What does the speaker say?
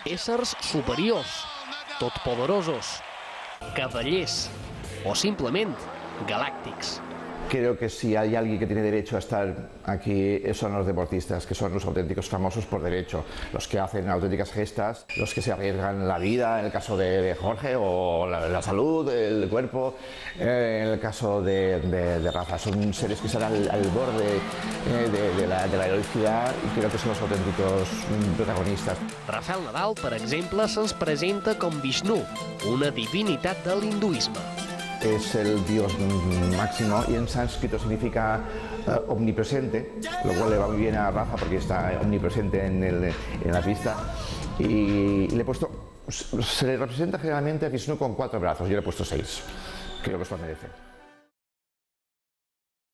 éssers superiors, totpoderosos, cavallers o simplement galàctics. Creo que si hay alguien que tiene derecho a estar aquí son los deportistas, que son los auténticos famosos por derecho, los que hacen auténticas gestas, los que se arriesgan la vida, en el caso de Jorge, o la salud, el cuerpo, en el caso de Rafa. Son seres que están al borde de la heroicidad y creo que son los auténticos protagonistas. Rafael Nadal, per exemple, se'ns presenta com Vishnu, una divinitat de l'hinduisme. Es el dios máximo y en sánscrito significa omnipresente, lo cual le va muy bien a Rafa porque está omnipresente en la pista. Y le he puesto, se le representa generalmente a Vishnu con 4 brazos, yo le he puesto 6, creo que eso lo merece.